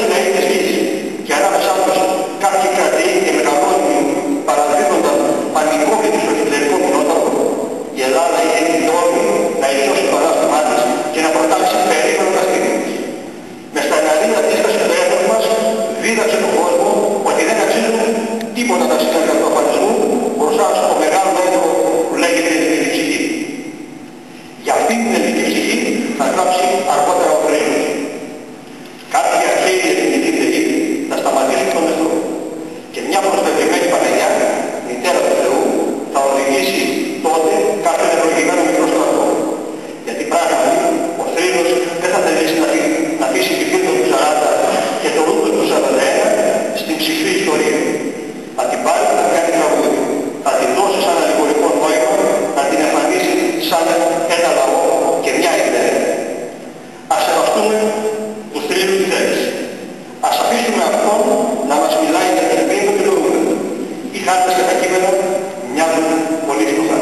οι λαοί της γης και ανάμεσά τους κάποιοι κρατεοί και μεγαλώνυμοι παραδίδονταν πανικόβλητοι στο χιτλερικό κοινόταπο, η Ελλάδα είχε την τόλμη να υψώσει το ανάστημά της και να προτάξει περίπου τα στήρια της. Με στεναρή αντίσταση του έθνους μας δίδαξε τον κόσμο ότι δεν αξίζουν τίποτα τα συνέργεια του αφανισμού μπροστά στο μεγάλο έργο που λέγεται ελληνική ψυχή. Για αυτή την ελληνική ψυχή θα γράψει αργότερα ο Χρήστος. Κάποιοι αρχαίοι εθνικοί θεοί θα σταματήσουν τον εχθρό και μια προσφευγημένη Παναγιά, μητέρα του Θεού, θα οδηγήσει τότε κάθε ευλογημένο μικρό στρατό. Γιατί πράγματι ο Θρήνος δεν θα θελήσει να αφήσει τη φίλη του 40 και το ρούχο του 41 στην ψυχρή ιστορία. Θα την πάρει και θα κάνει τραγούδι. Θα την δώσει σαν αλληγορικό νόημα, να την εμφανίσει σαν ένα λαό και μια ιδέα. Ας σεβαστούμε του Θρήνου τη θέληση. Ας αφήσουμε αυτόν να μας μιλάει για την ελπίδα και το ρούχο. Οι χάρτες και τα κείμενα μοιάζουν πολύ φτωχά.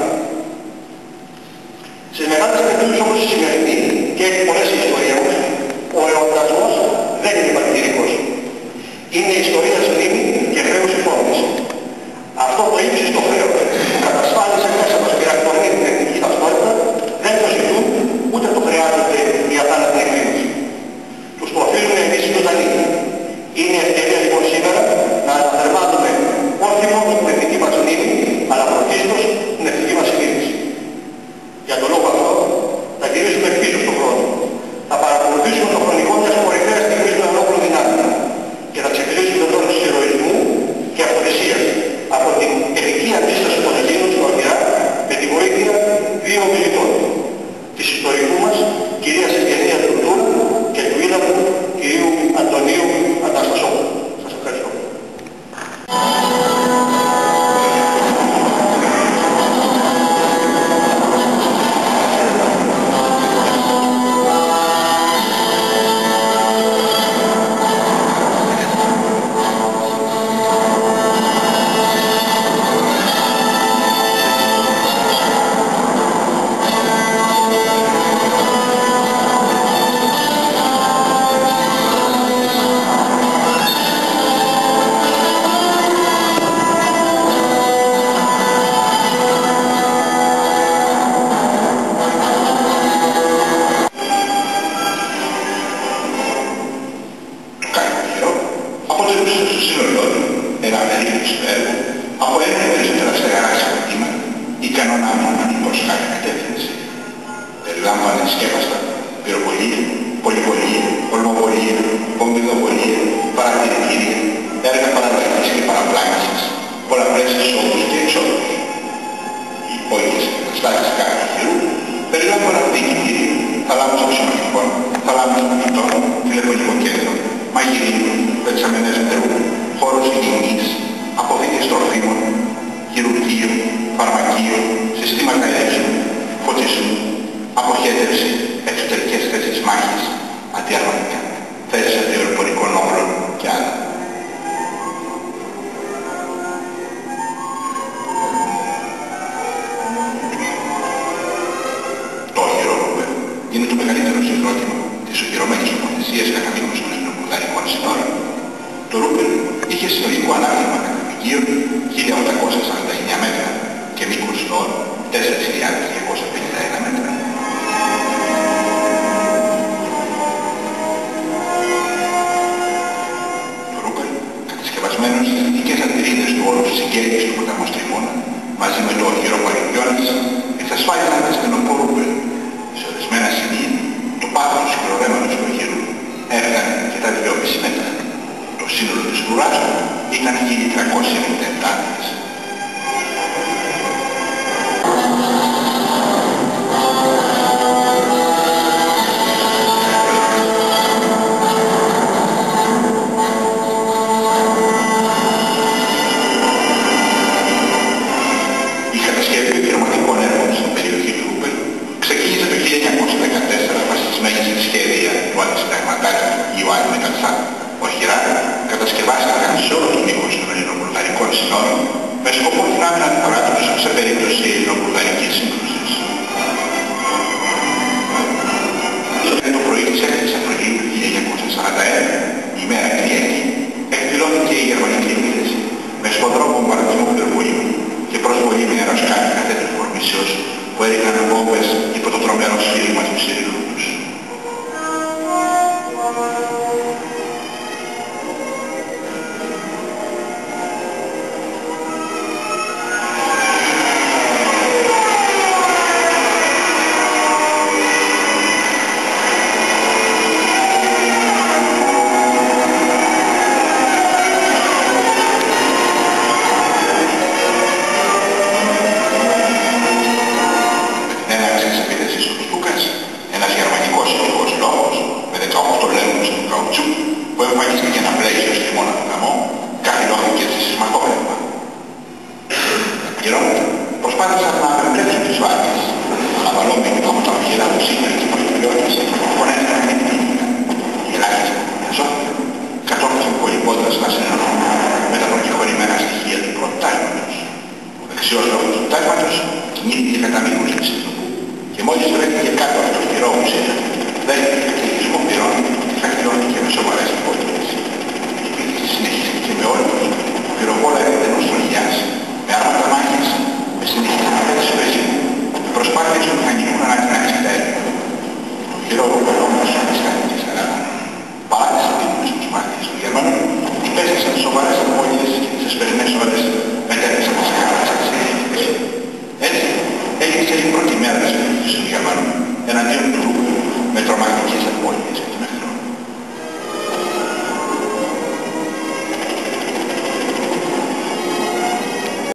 Στις μεγάλες περιπτώσεις όπως η σημερινή και έχει πολλές ιστορίες, ο εορτασμός δεν είναι μαρτυρικός. Είναι ιστορία μνήμη και χρέος υπόμνηση. Αυτό το ύψιστο χρέος που κατασφάλισε μέσα μας πυρακτονή την εθνική ταυτότητα δεν το ζητούν ούτε το χρειάζονται οι αθάνατοι εκδήλωση. Τους το οφείλουμε εμείς οι ζωντανοί. Είναι ευκαιρία λοιπόν σήμερα να αναθερμάνουμε όχι μόνο την εθνική μας μνήμη, αλλά πρωτίστως την εθνική μας συνείδηση. Για τον λόγο αυτό θα γυρίσουμε πίσω στον χρόνο. Θα παρακολουθήσουμε το χρονικό μιας κορυφαίας στιγμής των ενόπλων δυνάμεων και θα ξεπηδήσουμε τον δρόμο της ηρωισμού και αυτοθυσίας από την εθνική αντίσταση των Ελλήνων στην Ορμηρά με τη βοήθεια δύο ομιλητών, της ιστορικού μας κυρίας Ευγενίας Τουρτούρ και του είδατου κυρίου Αντωνίου Αναστασόπουλου. Σας ευχαριστώ. ημέρα βόμβες υπό το τρομερό σφύρι.